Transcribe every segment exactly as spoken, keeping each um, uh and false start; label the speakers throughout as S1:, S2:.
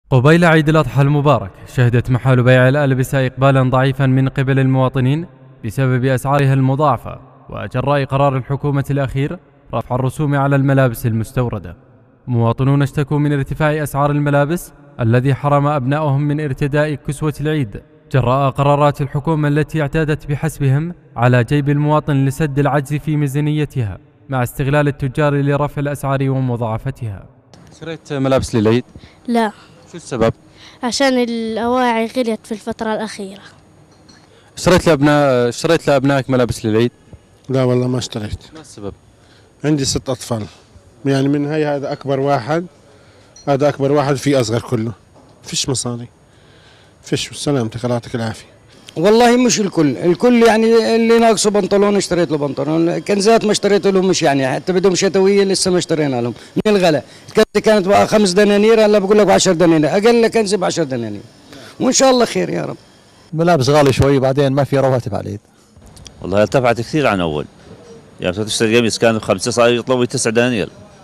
S1: قبيل عيد الأضحى المبارك شهدت محال بيع الألبسة إقبالا ضعيفا من قبل المواطنين بسبب أسعارها المضاعفة، وجراء قرار الحكومة الأخير رفع الرسوم على الملابس المستوردة. مواطنون اشتكوا من ارتفاع أسعار الملابس الذي حرم أبنائهم من ارتداء كسوة العيد جراء قرارات الحكومة التي اعتادت بحسبهم على جيب المواطن لسد العجز في ميزانيتها، مع استغلال التجار لرفع الأسعار ومضاعفتها.
S2: شريت ملابس للعيد؟
S3: لا.
S2: شو السبب؟
S3: عشان الأواعي غليت في الفترة الأخيرة.
S2: اشتريت لأبناء اشتريت لأبنائك ملابس للعيد؟
S4: لا والله ما اشتريت.
S2: ما السبب؟
S4: عندي ست أطفال، يعني من هاي هذا أكبر واحد، هذا أكبر واحد في أصغر كله. فيش مصاري. فيش. سلامتك الله يعطيك العافية.
S5: والله مش الكل، الكل يعني اللي ناقصه بنطلون اشتريت له بنطلون، كنزات ما اشتريت له، مش يعني حتى بدهم شتويه لسه ما اشترينا لهم من الغلاء. الكنزه كانت بقى خمس دنانير، هلا بقول لك ب عشر دنانير، اقل كنزه ب عشر دنانير، وان شاء الله خير يا رب.
S6: ملابس غالي شوي، بعدين ما في رواتب على العيد.
S7: والله ارتفعت كثير عن اول، يعني تشتري قميص كان بخمسه صار يطلبوا تسع دنانير.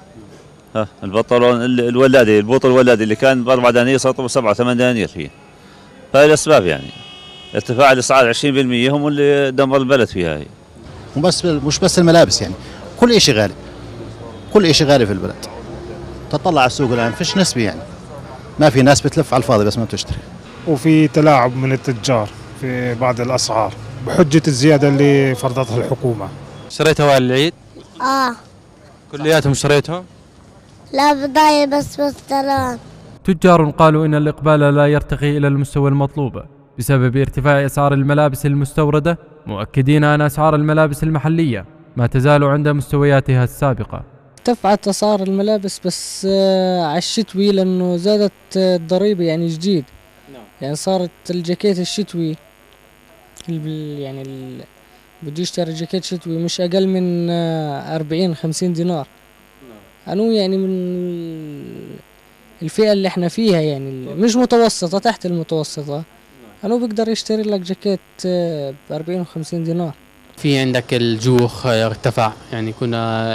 S7: ها البنطلون الولادي البوط الولادي اللي كان باربع دنانير صار يطلبوا سبعه ثمان دنانير فيه. فهي الاسباب يعني. ارتفاع الاسعار عشرين بالمئة هم اللي دمر البلد فيها هي.
S6: وبس مش بس الملابس، يعني كل شيء غالي. كل شيء غالي في البلد. تطلع على السوق الان فيش نسبه، يعني ما في ناس بتلف على الفاضي بس ما بتشتري.
S8: وفي تلاعب من التجار في بعض الاسعار بحجه الزياده اللي فرضتها الحكومه.
S2: اشتريتها وائل للعيد؟
S3: آه.
S2: كلياتهم اشتريتهم؟
S3: لا بضايع بس بستلام.
S1: تجار قالوا إن الإقبال لا يرتقي إلى المستوى المطلوب بسبب ارتفاع أسعار الملابس المستوردة، مؤكدين أن أسعار الملابس المحلية ما تزال عند مستوياتها السابقة.
S9: ارتفعت أسعار الملابس بس على الشتوي لأنه زادت الضريبة يعني جديد. يعني صارت الجاكيت الشتوي يعني ال... بده يشتري جاكيت شتوي مش أقل من أربعين خمسين دينار. أنو يعني من الفئة اللي احنا فيها، يعني مش متوسطة، تحت المتوسطة، أنو بيقدر يشتري لك جاكيت ب أربعين وخمسين دينار.
S10: في عندك الجوخ ارتفع، يعني كنا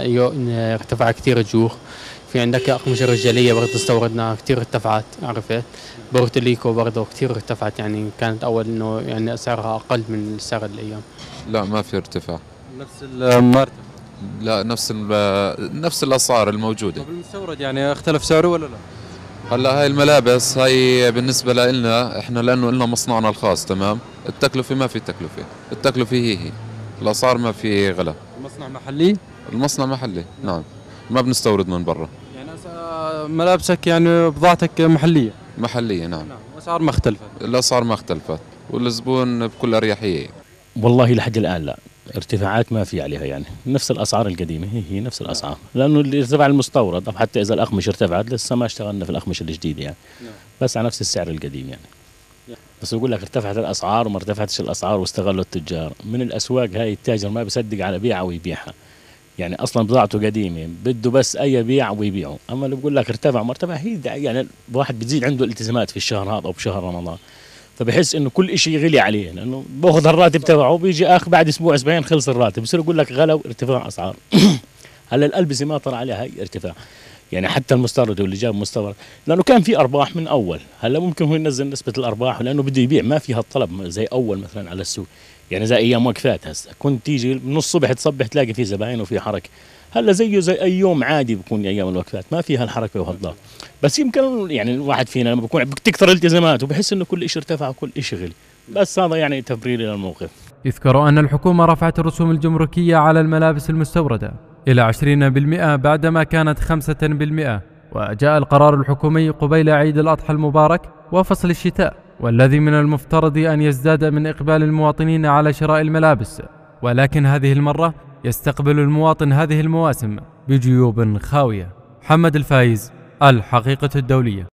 S10: ارتفع كثير الجوخ. في عندك أقمشة رجالية برضه استوردنا كثير ارتفعت، عرفت؟ بورتليكو برضه كثير ارتفعت، يعني كانت أول إنه يعني سعرها أقل من سعر الأيام.
S11: لا ما في ارتفاع.
S2: نفس الماركة؟
S11: لا نفس نفس الأسعار الموجودة.
S2: طب المستورد يعني اختلف سعره ولا لا؟
S11: هلا هاي الملابس هاي بالنسبة لنا احنا لأنه لنا مصنعنا الخاص، تمام؟ التكلفة ما في تكلفة، التكلفة هي هي. الأسعار ما في غلا.
S2: المصنع محلي؟
S11: المصنع محلي، نعم. ما بنستورد من برا.
S2: يعني ملابسك يعني بضاعتك محلية؟
S11: محلية نعم.
S2: نعم، الأسعار ما اختلفت.
S11: الأسعار ما اختلفت، والزبون بكل أريحية.
S12: والله لحد الآن لا، ارتفاعات ما في عليها، يعني نفس الأسعار القديمة هي هي نفس الأسعار، لأنه اللي ارتفع المستورد، طب حتى إذا الأقمشة ارتفعت لسه ما اشتغلنا في الأقمشة الجديدة يعني. بس على نفس السعر القديم يعني. بس بقول لك ارتفعت الأسعار وما ارتفعتش الأسعار واستغلوا التجار من الأسواق. هاي التاجر ما بيصدق على بيعة ويبيعها، يعني أصلا بضاعته قديمة بده بس أي بيع ويبيعه. أما اللي بقول لك ارتفع ما ارتفع هي يعني الواحد بتزيد عنده الالتزامات في الشهر هذا أو بشهر رمضان، فبحس انه كل شيء غلي عليه، لانه باخذ الراتب تبعه بيجي اخر بعد اسبوع اسبوعين خلص الراتب، بصير يقول لك غلا وارتفاع اسعار. هلا الالبسه ما طلع عليها هي ارتفاع، يعني حتى المستورد واللي جاب مستورد لانه كان في ارباح من اول، هلا ممكن هو ينزل نسبه الارباح لانه بده يبيع، ما فيها الطلب زي اول مثلا على السوق، يعني زي ايام وقفات هسه كنت تيجي من الصبح تصبح تلاقي في زباين وفي حركه، هلا زيه زي اي يوم عادي بكون ايام الوقفات ما فيها الحركه وهالضغط. بس يمكن يعني الواحد فينا لما بكون بتكثر التزاماته بحس انه كل شيء ارتفع وكل شيء غلي، بس هذا يعني تبرير للموقف.
S1: يذكر أن الحكومة رفعت الرسوم الجمركية على الملابس المستوردة إلى عشرين بالمئة بعدما كانت خمسة بالمئة، وجاء القرار الحكومي قبيل عيد الأضحى المبارك وفصل الشتاء، والذي من المفترض أن يزداد من إقبال المواطنين على شراء الملابس، ولكن هذه المرة يستقبل المواطن هذه المواسم بجيوب خاوية. محمد الفايز، الحقيقة الدولية.